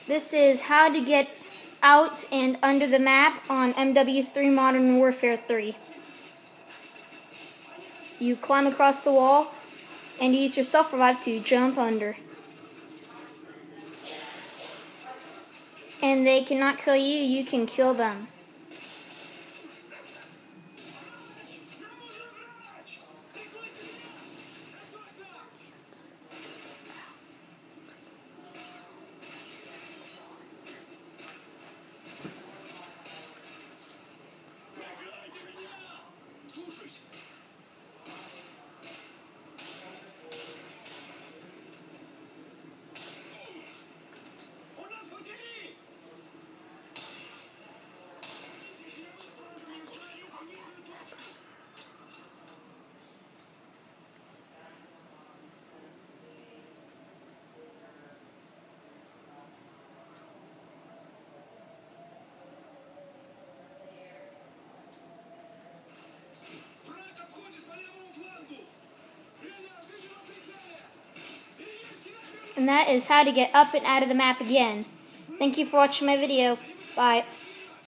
This is how to get out and under the map on Mw3 Modern Warfare 3. You climb across the wall and use your self-revive to jump under. And they cannot kill you, you can kill them. And that is how to get up and out of the map again. Thank you for watching my video. Bye.